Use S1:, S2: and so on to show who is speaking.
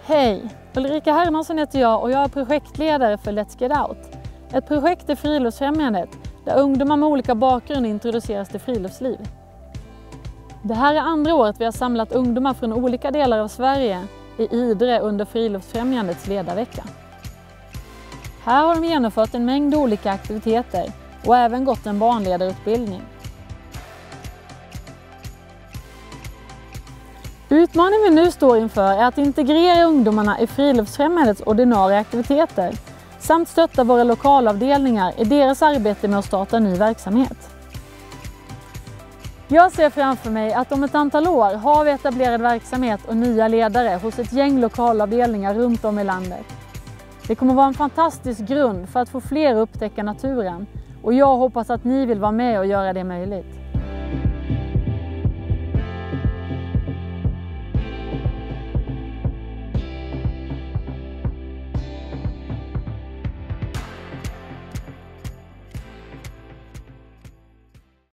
S1: Hej! Ulrika Hermansson heter jag och jag är projektledare för Let's Get Out. Ett projekt i Friluftsfrämjandet där ungdomar med olika bakgrund introduceras till friluftsliv. Det här är andra året vi har samlat ungdomar från olika delar av Sverige i Idre under Friluftsfrämjandets ledarvecka. Här har de genomfört en mängd olika aktiviteter och även gått en barnledarutbildning. Utmaningen vi nu står inför är att integrera ungdomarna i Friluftsfrämjandets ordinarie aktiviteter samt stötta våra lokalavdelningar i deras arbete med att starta ny verksamhet. Jag ser framför mig att om ett antal år har vi etablerad verksamhet och nya ledare hos ett gäng lokalavdelningar runt om i landet. Det kommer vara en fantastisk grund för att få fler att upptäcka naturen och jag hoppas att ni vill vara med och göra det möjligt.